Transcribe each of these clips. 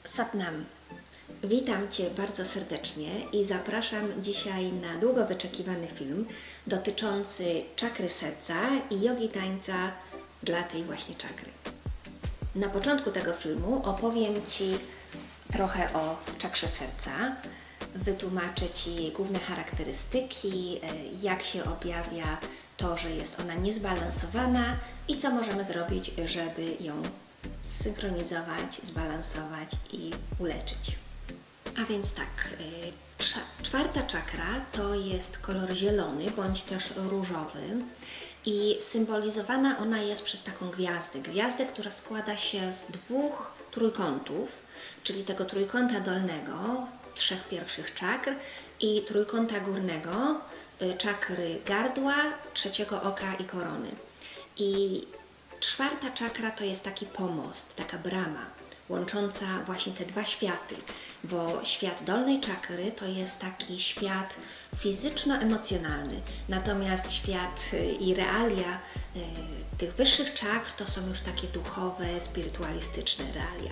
Satnam. Witam Cię bardzo serdecznie i zapraszam dzisiaj na długo wyczekiwany film dotyczący czakry serca i jogi tańca dla tej właśnie czakry. Na początku tego filmu opowiem Ci trochę o czakrze serca, wytłumaczę Ci jej główne charakterystyki, jak się objawia to, że jest ona niezbalansowana i co możemy zrobić, żeby ją zsynchronizować, zbalansować i uleczyć. A więc tak, czwarta czakra to jest kolor zielony bądź też różowy i symbolizowana ona jest przez taką gwiazdę, która składa się z dwóch trójkątów, czyli tego trójkąta dolnego, trzech pierwszych czakr i trójkąta górnego, czakry gardła, trzeciego oka i korony. I czwarta czakra to jest taki pomost, taka brama łącząca właśnie te dwa światy, bo świat dolnej czakry to jest taki świat fizyczno-emocjonalny, natomiast świat i realia tych wyższych czakr to są już takie duchowe, spirytualistyczne realia.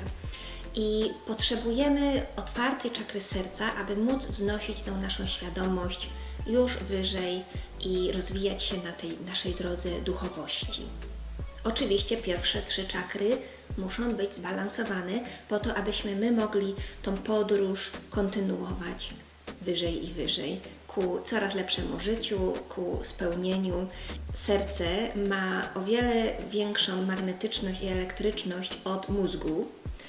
I potrzebujemy otwartej czakry serca, aby móc wznosić tą naszą świadomość już wyżej i rozwijać się na tej naszej drodze duchowości. Oczywiście pierwsze trzy czakry muszą być zbalansowane po to, abyśmy my mogli tą podróż kontynuować wyżej i wyżej ku coraz lepszemu życiu, ku spełnieniu. Serce ma o wiele większą magnetyczność i elektryczność od mózgu.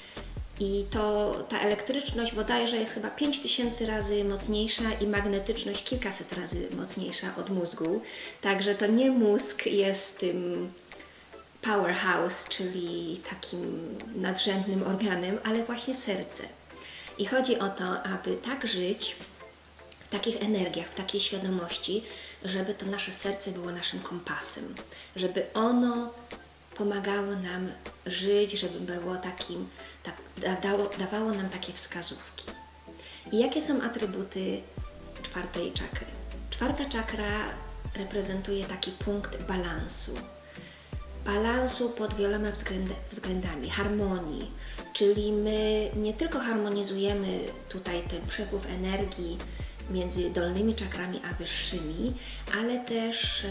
I ta elektryczność bodajże jest chyba 5000 razy mocniejsza i magnetyczność kilkaset razy mocniejsza od mózgu. Także to nie mózg jest tym powerhouse, czyli takim nadrzędnym organem, ale właśnie serce. I chodzi o to, aby tak żyć w takich energiach, w takiej świadomości, żeby to nasze serce było naszym kompasem, żeby ono pomagało nam żyć, żeby było takim, dawało nam takie wskazówki. I jakie są atrybuty czwartej czakry? Czwarta czakra reprezentuje taki punkt balansu. Balansu pod wieloma względami, harmonii, czyli my nie tylko harmonizujemy tutaj ten przepływ energii między dolnymi czakrami a wyższymi, ale też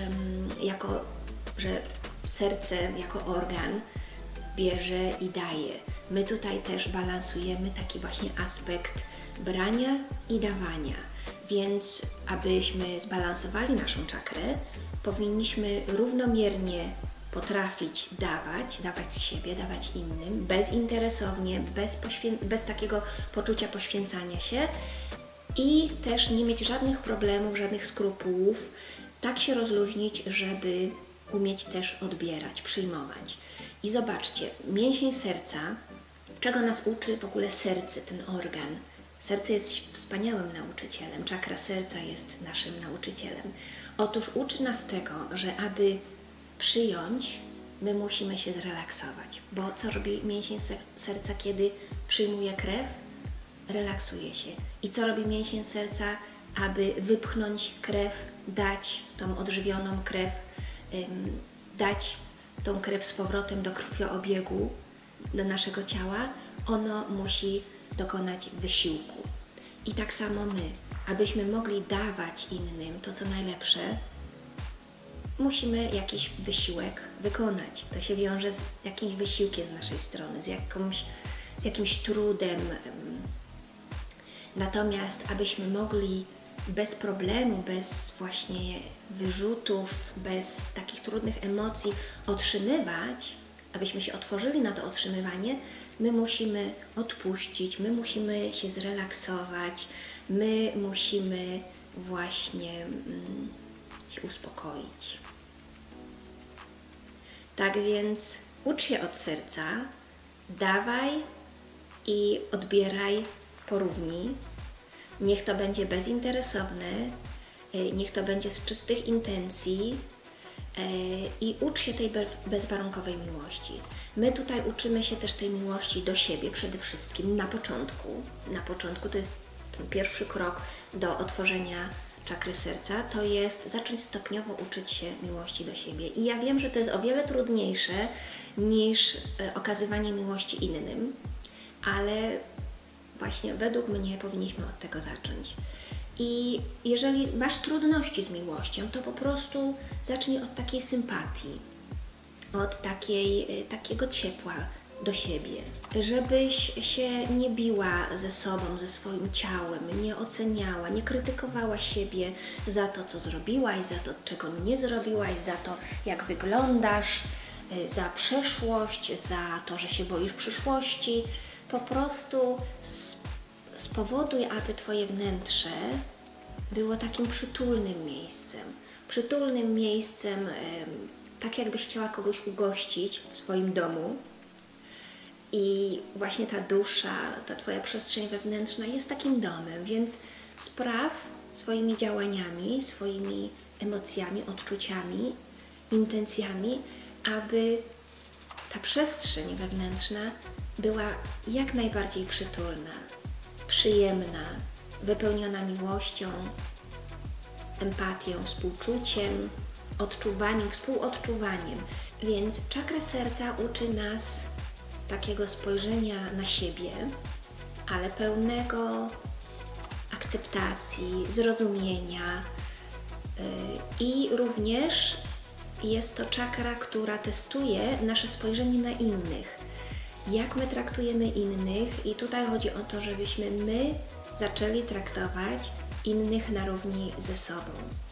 że serce jako organ bierze i daje. My tutaj też balansujemy taki właśnie aspekt brania i dawania, więc abyśmy zbalansowali naszą czakrę, powinniśmy równomiernie potrafić dawać z siebie, dawać innym, bezinteresownie, bez takiego poczucia poświęcania się i też nie mieć żadnych problemów, żadnych skrupułów, tak się rozluźnić, żeby umieć też odbierać, przyjmować. I zobaczcie, mięsień serca, czego nas uczy w ogóle serce, ten organ. Serce jest wspaniałym nauczycielem, czakra serca jest naszym nauczycielem. Otóż uczy nas tego, że aby przyjąć, my musimy się zrelaksować. Bo co robi mięsień serca, kiedy przyjmuje krew? Relaksuje się. I co robi mięsień serca, aby wypchnąć krew, dać tą odżywioną krew, dać tą krew z powrotem do krwiobiegu, do naszego ciała? Ono musi dokonać wysiłku. I tak samo my, abyśmy mogli dawać innym to, co najlepsze, musimy jakiś wysiłek wykonać. To się wiąże z jakimś wysiłkiem z naszej strony, z jakimś trudem. Natomiast abyśmy mogli bez problemu, bez właśnie wyrzutów, bez takich trudnych emocji otrzymywać, abyśmy się otworzyli na to otrzymywanie, my musimy odpuścić, my musimy się zrelaksować, my musimy właśnie się uspokoić. Tak więc ucz się od serca, dawaj i odbieraj porówni. Niech to będzie bezinteresowne, niech to będzie z czystych intencji i ucz się tej bezwarunkowej miłości. My tutaj uczymy się też tej miłości do siebie przede wszystkim na początku. Na początku to jest ten pierwszy krok do otworzenia czakry serca, to jest zacząć stopniowo uczyć się miłości do siebie. I ja wiem, że to jest o wiele trudniejsze niż okazywanie miłości innym, ale właśnie według mnie powinniśmy od tego zacząć. I jeżeli masz trudności z miłością, to po prostu zacznij od takiej sympatii, od takiego ciepła do siebie. Żebyś się nie biła ze sobą, ze swoim ciałem, nie oceniała, nie krytykowała siebie za to, co zrobiłaś, za to, czego nie zrobiłaś, za to, jak wyglądasz, za przeszłość, za to, że się boisz przyszłości. Po prostu spowoduj, aby Twoje wnętrze było takim przytulnym miejscem, tak jakbyś chciała kogoś ugościć w swoim domu. I właśnie ta dusza, ta Twoja przestrzeń wewnętrzna jest takim domem, więc spraw swoimi działaniami, swoimi emocjami, odczuciami, intencjami, aby ta przestrzeń wewnętrzna była jak najbardziej przytulna, przyjemna, wypełniona miłością, empatią, współczuciem, odczuwaniem, współodczuwaniem. Więc czakra serca uczy nas takiego spojrzenia na siebie, ale pełnego akceptacji, zrozumienia i również jest to czakra, która testuje nasze spojrzenie na innych. Jak my traktujemy innych i tutaj chodzi o to, żebyśmy my zaczęli traktować innych na równi ze sobą.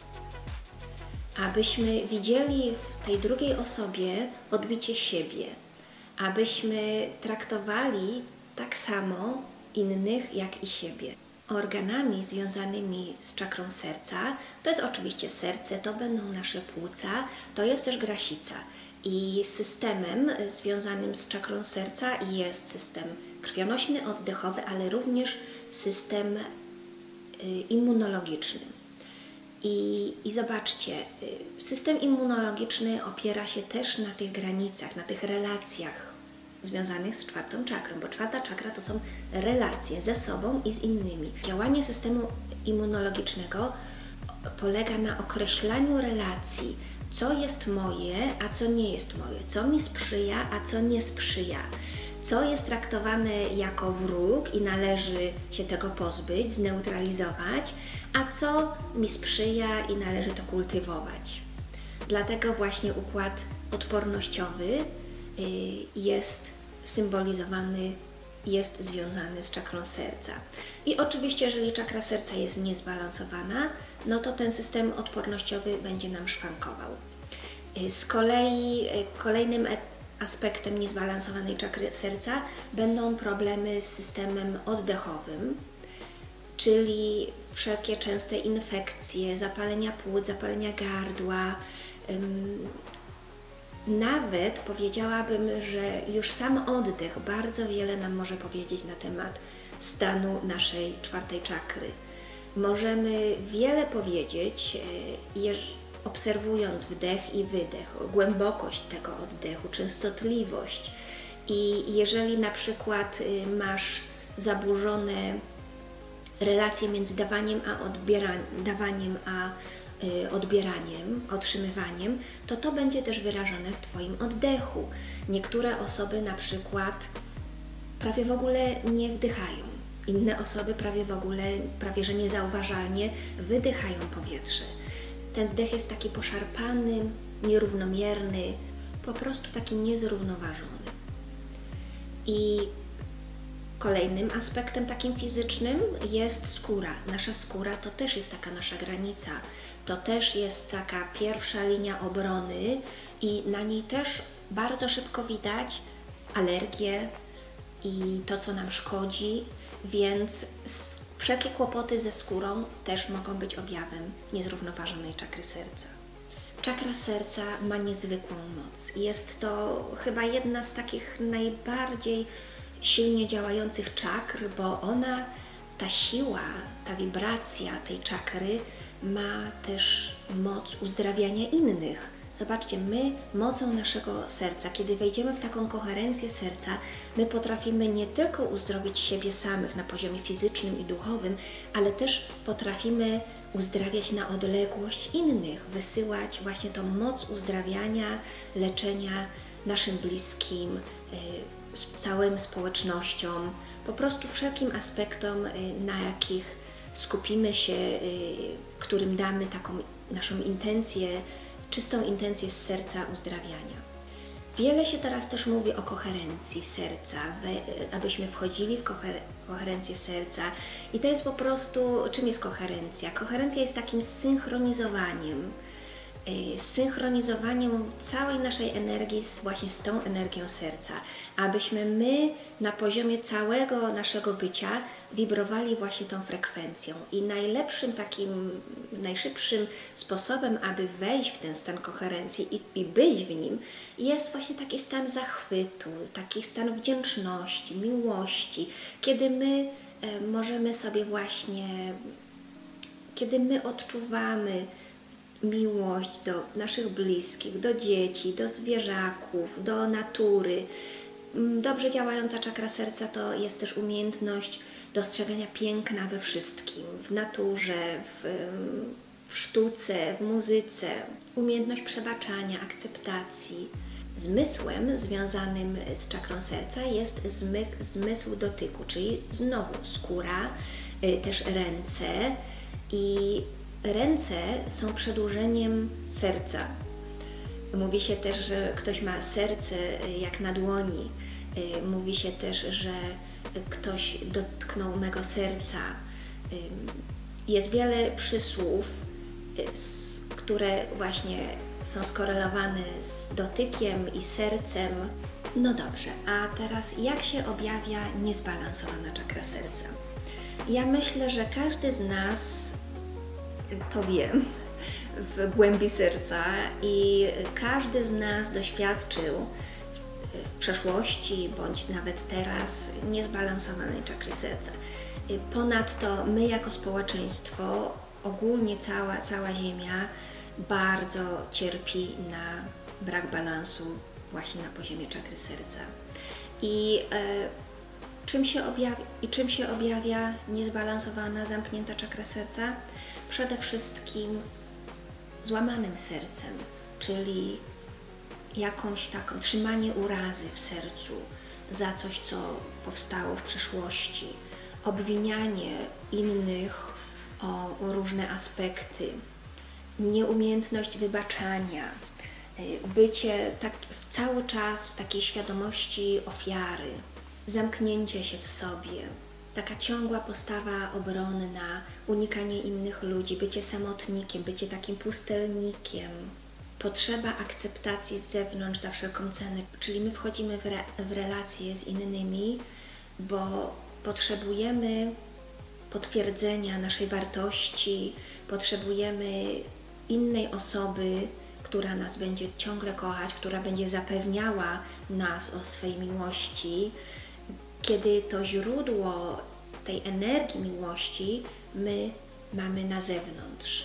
Abyśmy widzieli w tej drugiej osobie odbicie siebie. Abyśmy traktowali tak samo innych jak i siebie. Organami związanymi z czakrą serca to jest oczywiście serce, to będą nasze płuca, to jest też grasica. I systemem związanym z czakrą serca jest system krwionośny, oddechowy, ale również system immunologiczny. I zobaczcie, system immunologiczny opiera się też na tych granicach, na tych relacjach związanych z czwartą czakrą, bo czwarta czakra to są relacje ze sobą i z innymi. Działanie systemu immunologicznego polega na określaniu relacji, co jest moje, a co nie jest moje, co mi sprzyja, a co nie sprzyja, co jest traktowane jako wróg i należy się tego pozbyć, zneutralizować, a co mi sprzyja i należy to kultywować. Dlatego właśnie układ odpornościowy jest symbolizowany, jest związany z czakrą serca. I oczywiście, jeżeli czakra serca jest niezbalansowana, no to ten system odpornościowy będzie nam szwankował. Z kolei kolejnym aspektem niezbalansowanej czakry serca będą problemy z systemem oddechowym, czyli wszelkie częste infekcje, zapalenia płuc, zapalenia gardła. Nawet powiedziałabym, że już sam oddech bardzo wiele nam może powiedzieć na temat stanu naszej czwartej czakry. Możemy wiele powiedzieć, obserwując wdech i wydech, głębokość tego oddechu, częstotliwość. I jeżeli na przykład masz zaburzone relacje między dawaniem a odbieraniem, otrzymywaniem, to będzie też wyrażone w Twoim oddechu. Niektóre osoby na przykład prawie w ogóle nie wdychają. Inne osoby prawie że niezauważalnie wydychają powietrze. Ten wdech jest taki poszarpany, nierównomierny, po prostu taki niezrównoważony. I kolejnym aspektem takim fizycznym jest skóra. Nasza skóra to też jest taka nasza granica. To też jest taka pierwsza linia obrony i na niej też bardzo szybko widać alergie i to, co nam szkodzi, więc wszelkie kłopoty ze skórą też mogą być objawem niezrównoważonej czakry serca. Czakra serca ma niezwykłą moc. Jest to chyba jedna z takich najbardziej silnie działających czakr, bo ona, ta siła, ta wibracja tej czakry ma też moc uzdrawiania innych. Zobaczcie, my mocą naszego serca, kiedy wejdziemy w taką koherencję serca, my potrafimy nie tylko uzdrowić siebie samych na poziomie fizycznym i duchowym, ale też potrafimy uzdrawiać na odległość innych, wysyłać właśnie tą moc uzdrawiania, leczenia naszym bliskim, z całą społecznością, po prostu wszelkim aspektom, na jakich skupimy się, którym damy taką naszą intencję, czystą intencję z serca uzdrawiania. Wiele się teraz też mówi o koherencji serca, abyśmy wchodzili w koherencję serca. I to jest po prostu, czym jest koherencja? Koherencja jest takim synchronizowaniem całej naszej energii właśnie z tą energią serca, abyśmy my na poziomie całego naszego bycia wibrowali właśnie tą frekwencją. I najszybszym sposobem, aby wejść w ten stan koherencji i być w nim, jest właśnie taki stan zachwytu, taki stan wdzięczności, miłości, kiedy my możemy sobie właśnie, kiedy my odczuwamy miłość do naszych bliskich, do dzieci, do zwierzaków, do natury. Dobrze działająca czakra serca to jest też umiejętność dostrzegania piękna we wszystkim, w naturze, w sztuce, w muzyce, umiejętność przebaczania, akceptacji. Zmysłem związanym z czakrą serca jest zmysł dotyku, czyli znowu skóra, też ręce i ręce są przedłużeniem serca. Mówi się też, że ktoś ma serce jak na dłoni. Mówi się też, że ktoś dotknął mego serca. Jest wiele przysłów, które właśnie są skorelowane z dotykiem i sercem. No dobrze, a teraz jak się objawia niezbalansowana czakra serca? Ja myślę, że każdy z nas to wie w głębi serca i każdy z nas doświadczył w przeszłości bądź nawet teraz niezbalansowanej czakry serca. Ponadto my jako społeczeństwo, ogólnie cała Ziemia bardzo cierpi na brak balansu właśnie na poziomie czakry serca. I czym się objawia niezbalansowana, zamknięta czakra serca? Przede wszystkim złamanym sercem, czyli jakąś taką trzymanie urazy w sercu za coś, co powstało w przeszłości, obwinianie innych o różne aspekty, nieumiejętność wybaczania, bycie cały czas w takiej świadomości ofiary, zamknięcie się w sobie, taka ciągła postawa obronna, unikanie innych ludzi, bycie samotnikiem, bycie takim pustelnikiem, potrzeba akceptacji z zewnątrz za wszelką cenę, czyli my wchodzimy w relacje z innymi, bo potrzebujemy potwierdzenia naszej wartości, potrzebujemy innej osoby, która nas będzie ciągle kochać, która będzie zapewniała nas o swej miłości, kiedy to źródło tej energii miłości my mamy na zewnątrz,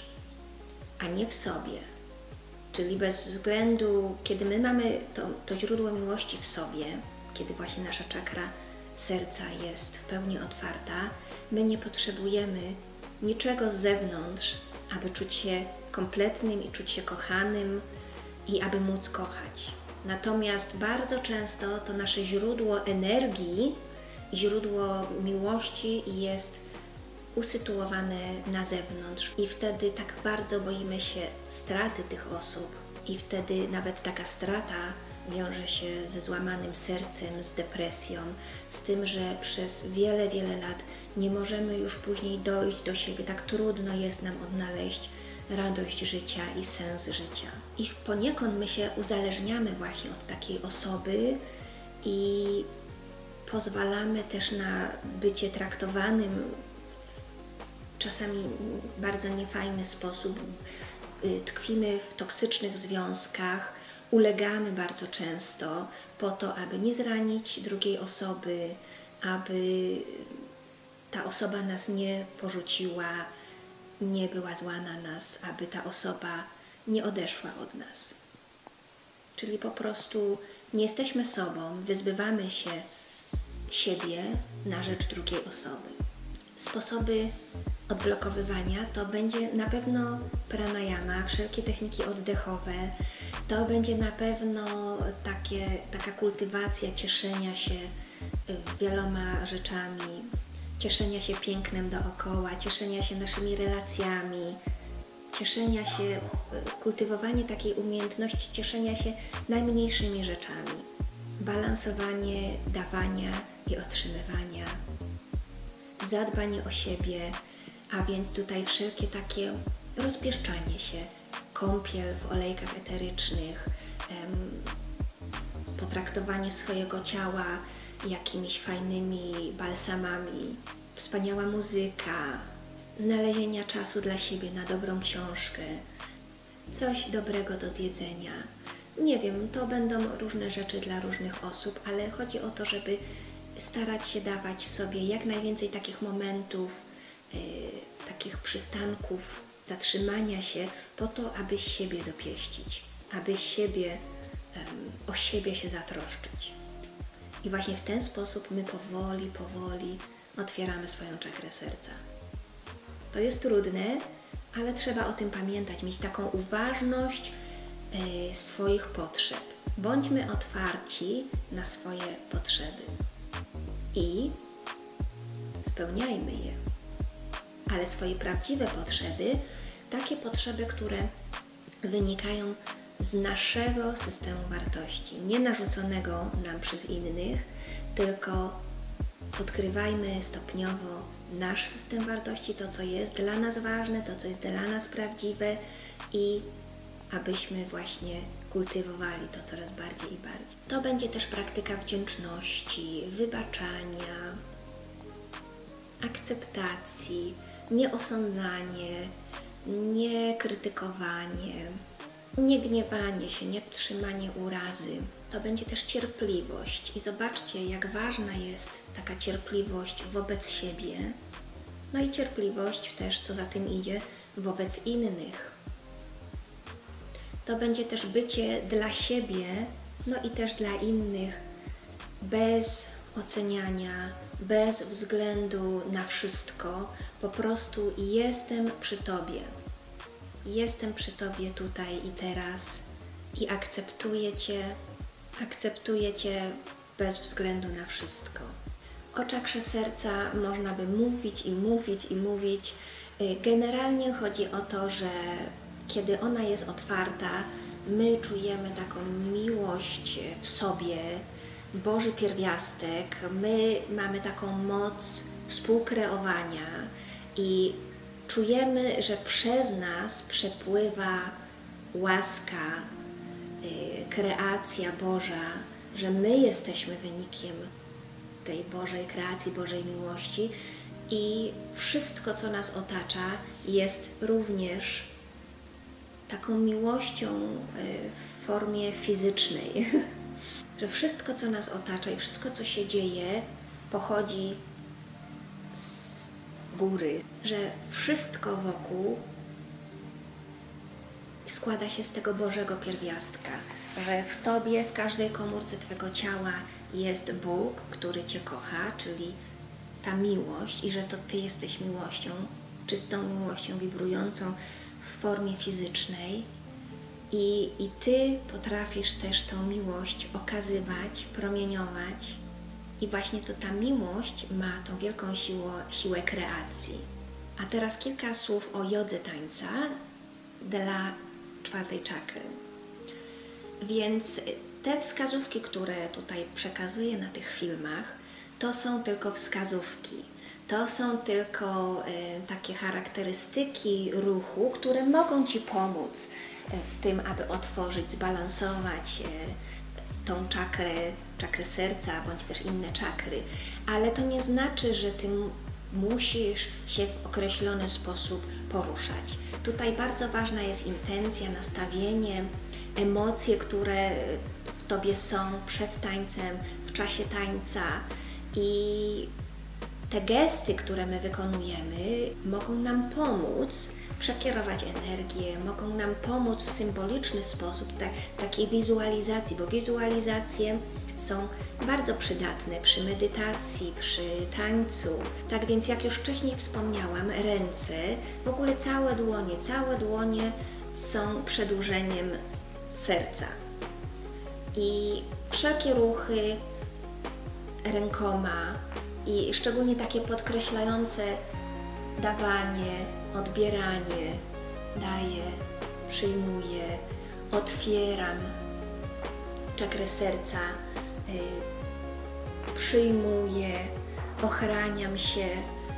a nie w sobie. Czyli bez względu, kiedy my mamy to źródło miłości w sobie, kiedy właśnie nasza czakra serca jest w pełni otwarta, my nie potrzebujemy niczego z zewnątrz, aby czuć się kompletnym i czuć się kochanym i aby móc kochać. Natomiast bardzo często to nasze źródło energii, źródło miłości jest usytuowane na zewnątrz i wtedy tak bardzo boimy się straty tych osób i wtedy nawet taka strata wiąże się ze złamanym sercem, z depresją, z tym, że przez wiele, wiele lat nie możemy już później dojść do siebie. Tak trudno jest nam odnaleźć radość życia i sens życia. I poniekąd my się uzależniamy właśnie od takiej osoby i pozwalamy też na bycie traktowanym w czasami bardzo niefajny sposób. Tkwimy w toksycznych związkach, ulegamy bardzo często po to, aby nie zranić drugiej osoby, aby ta osoba nas nie porzuciła, nie była zła na nas, aby ta osoba nie odeszła od nas. Czyli po prostu nie jesteśmy sobą, wyzbywamy się siebie na rzecz drugiej osoby. Sposoby odblokowywania, to będzie na pewno pranayama, wszelkie techniki oddechowe, to będzie na pewno taka kultywacja cieszenia się wieloma rzeczami, cieszenia się pięknem dookoła, cieszenia się naszymi relacjami, cieszenia się, kultywowanie takiej umiejętności cieszenia się najmniejszymi rzeczami, balansowanie dawania i otrzymywania, zadbanie o siebie, a więc tutaj wszelkie takie rozpieszczanie się, kąpiel w olejkach eterycznych, potraktowanie swojego ciała jakimiś fajnymi balsamami, wspaniała muzyka, znalezienia czasu dla siebie na dobrą książkę, coś dobrego do zjedzenia. Nie wiem, to będą różne rzeczy dla różnych osób, ale chodzi o to, żeby starać się dawać sobie jak najwięcej takich momentów, takich przystanków, zatrzymania się po to, aby siebie dopieścić, aby o siebie się zatroszczyć. I właśnie w ten sposób my powoli otwieramy swoją czakrę serca. To jest trudne, ale trzeba o tym pamiętać, mieć taką uważność swoich potrzeb. Bądźmy otwarci na swoje potrzeby i spełniajmy je. Ale swoje prawdziwe potrzeby, takie potrzeby, które wynikają z naszego systemu wartości, nie narzuconego nam przez innych, tylko odkrywajmy stopniowo nasz system wartości, to co jest dla nas ważne, to co jest dla nas prawdziwe i abyśmy właśnie kultywowali to coraz bardziej i bardziej. To będzie też praktyka wdzięczności, wybaczania, akceptacji, nieosądzanie, nie krytykowanie, nie gniewanie się, nie trzymanie urazy. To będzie też cierpliwość. I zobaczcie, jak ważna jest taka cierpliwość wobec siebie, no i cierpliwość też, co za tym idzie, wobec innych. To będzie też bycie dla siebie, no i też dla innych, bez oceniania, bez względu na wszystko. Po prostu jestem przy Tobie. Jestem przy Tobie tutaj i teraz i akceptuję Cię bez względu na wszystko. O czakrze serca można by mówić. Generalnie chodzi o to, że kiedy ona jest otwarta, my czujemy taką miłość w sobie, Boży pierwiastek, my mamy taką moc współkreowania i czujemy, że przez nas przepływa łaska, kreacja Boża, że my jesteśmy wynikiem tej Bożej kreacji, Bożej miłości i wszystko, co nas otacza, jest również taką miłością w formie fizycznej. Że wszystko, co nas otacza i wszystko, co się dzieje, pochodzi z góry. Że wszystko wokół składa się z tego Bożego pierwiastka. Że w Tobie, w każdej komórce Twego ciała jest Bóg, który Cię kocha, czyli ta miłość i że to Ty jesteś miłością, czystą miłością, wibrującą w formie fizycznej. I Ty potrafisz też tą miłość okazywać, promieniować i właśnie to ta miłość ma tą wielką siłę kreacji. A teraz kilka słów o jodze tańca dla czwartej czakry. Więc te wskazówki, które tutaj przekazuję na tych filmach, to są tylko wskazówki. To są tylko takie charakterystyki ruchu, które mogą Ci pomóc w tym, aby otworzyć, zbalansować tą czakrę serca, bądź też inne czakry. Ale to nie znaczy, że Ty musisz się w określony sposób poruszać. Tutaj bardzo ważna jest intencja, nastawienie, emocje, które w Tobie są przed tańcem, w czasie tańca i te gesty, które my wykonujemy, mogą nam pomóc przekierować energię, mogą nam pomóc w symboliczny sposób, w takiej wizualizacji, bo wizualizacje są bardzo przydatne przy medytacji, przy tańcu. Tak więc, jak już wcześniej wspomniałam, ręce, w ogóle całe dłonie są przedłużeniem serca. I wszelkie ruchy rękoma i szczególnie takie podkreślające dawanie, odbieranie, daję, przyjmuję, otwieram czakrę serca, przyjmuję, ochraniam się,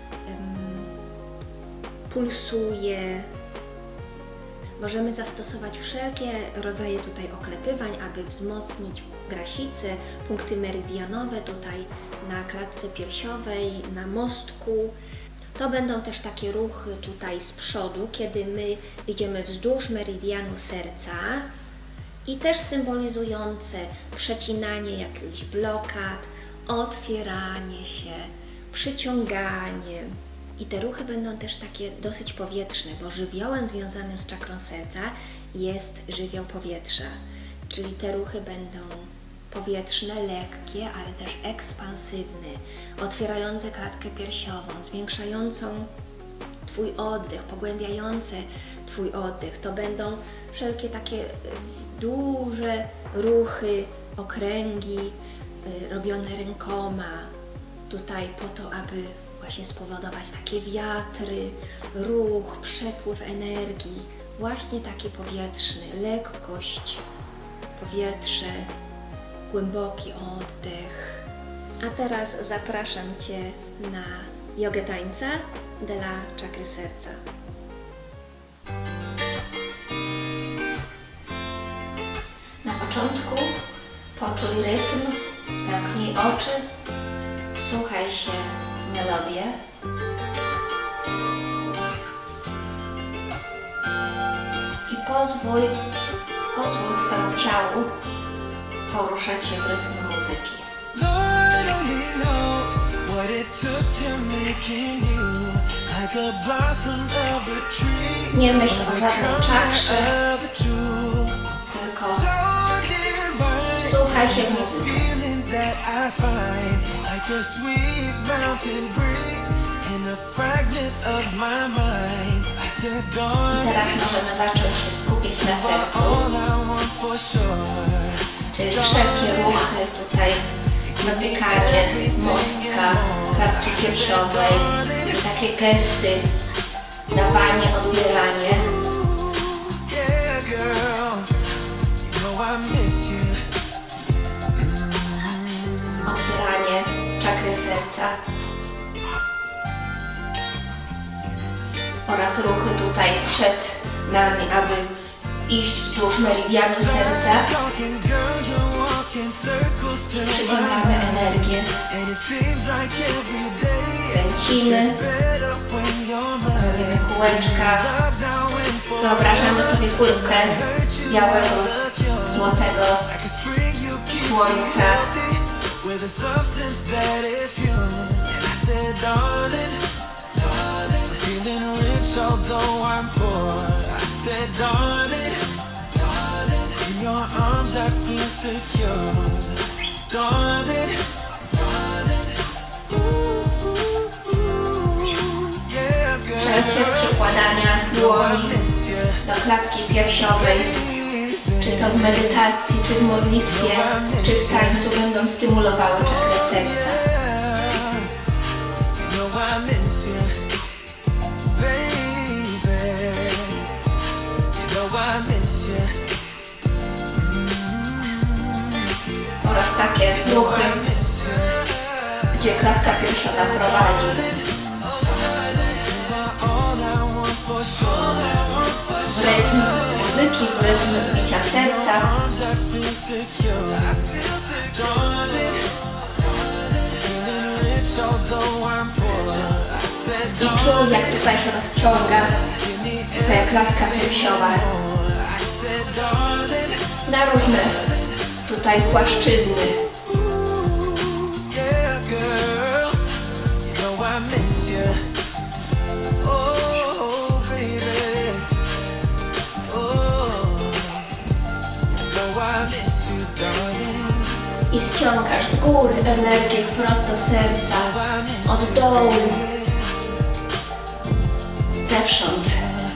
pulsuję. Możemy zastosować wszelkie rodzaje tutaj oklepywań, aby wzmocnić grasicę, punkty meridianowe tutaj na klatce piersiowej, na mostku. To będą też takie ruchy tutaj z przodu, kiedy my idziemy wzdłuż meridianu serca i też symbolizujące przecinanie jakichś blokad, otwieranie się, przyciąganie. I te ruchy będą też takie dosyć powietrzne, bo żywiołem związanym z czakrą serca jest żywioł powietrza. Czyli te ruchy będą powietrzne, lekkie, ale też ekspansywne, otwierające klatkę piersiową, zwiększającą Twój oddech, pogłębiające Twój oddech. To będą wszelkie takie duże ruchy, okręgi robione rękoma, tutaj po to, aby właśnie spowodować takie wiatry, ruch, przepływ energii, właśnie taki powietrzny, lekkość, powietrze, głęboki oddech. A teraz zapraszam Cię na jogę tańca dla czakry serca. Na początku poczuj rytm, zamknij oczy, wsłuchaj się w melodię. I pozwól Twemu ciału poruszać się w rytmie muzyki. Nie myśl o żadnej czakrze, tylko słuchaj się w muzykę. I teraz możemy zacząć się skupić na sercu, czyli wszelkie ruchy tutaj, dotykanie mostka, klatki piersiowej i takie gesty, dawanie, odbieranie. Otwieranie czakry serca oraz ruchy tutaj przed nami, aby iść wzdłuż meridianu serca. Przyciągamy energię, kręcimy, robimy kółeczka, wyobrażamy sobie kulkę białego, złotego słońca. Wszelkie przykładania dłoni do klatki piersiowej, czy to w medytacji, czy w modlitwie, czy w tańcu, będą stymulowały czakrę serca. Oraz takie ruchy, gdzie klatka piersiowa prowadzi. W rytm muzyki, w rytm bicia serca. I czuj, jak tutaj się rozciąga Twoja klatka piersiowa na różne tutaj płaszczyzny. I i ściągasz z góry energię wprost do serca, od dołu, zewsząd.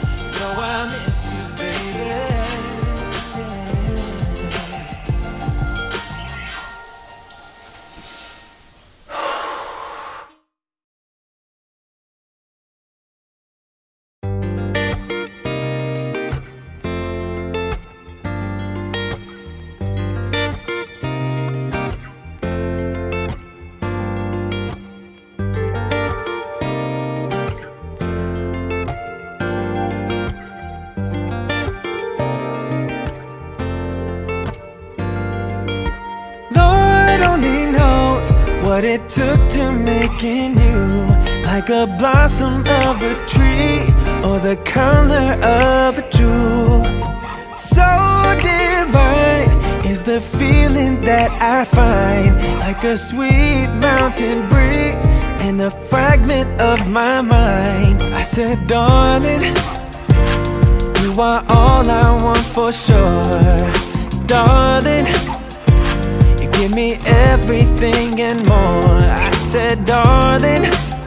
What it took to making you like a blossom of a tree or the color of a jewel. So divine is the feeling that I find, like a sweet mountain breeze and a fragment of my mind. I said, darling, you are all I want for sure. Darling, give me everything and more. I said, darling,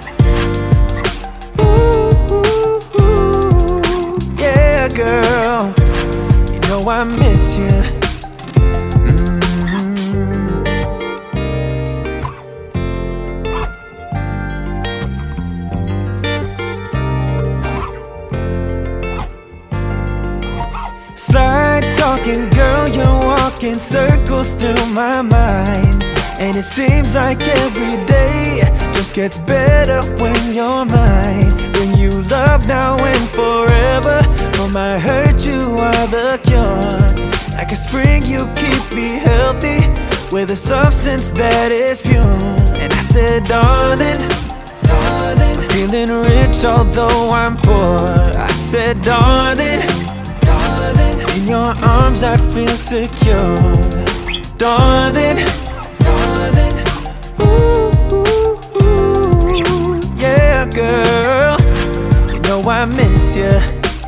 ooh, yeah, girl, you know I miss you. Slide talking, girl, you're walking circles through my mind, and it seems like every day just gets better when you're mine. Bring you love now and forever. For my hurt, you are the cure. Like a spring, you keep me healthy with a substance that is pure. And I said, darling, darling, I'm feeling rich although I'm poor. I said, darling, in your arms I feel secure. Darling, darling, ooh, yeah, girl, you know I miss you,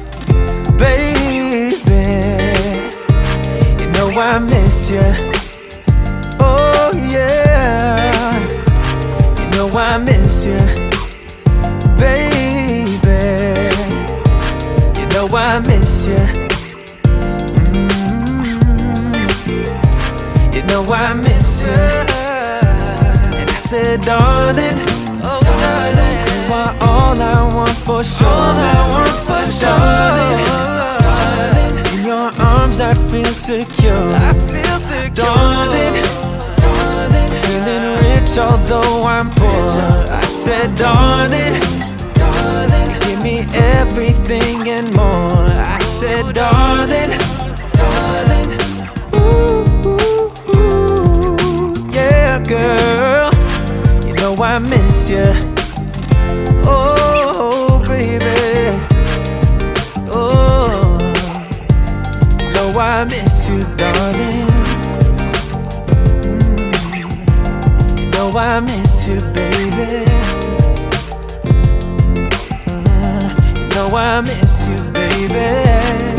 baby. You know I miss you. Oh yeah, you know I miss you, baby. You know I miss you. You know I miss you. And I said, darling, oh darling, you are all I want for sure. All I want for sure, darling. In your arms I feel secure. I feel secure, darling, darling. Feeling rich although I'm poor. I said, darling, darling, give me everything and more. I said, darling, darling, girl, you know I miss you. Oh, baby. Oh, you know I miss you, darling. You know I miss you, baby. You know I miss you, baby.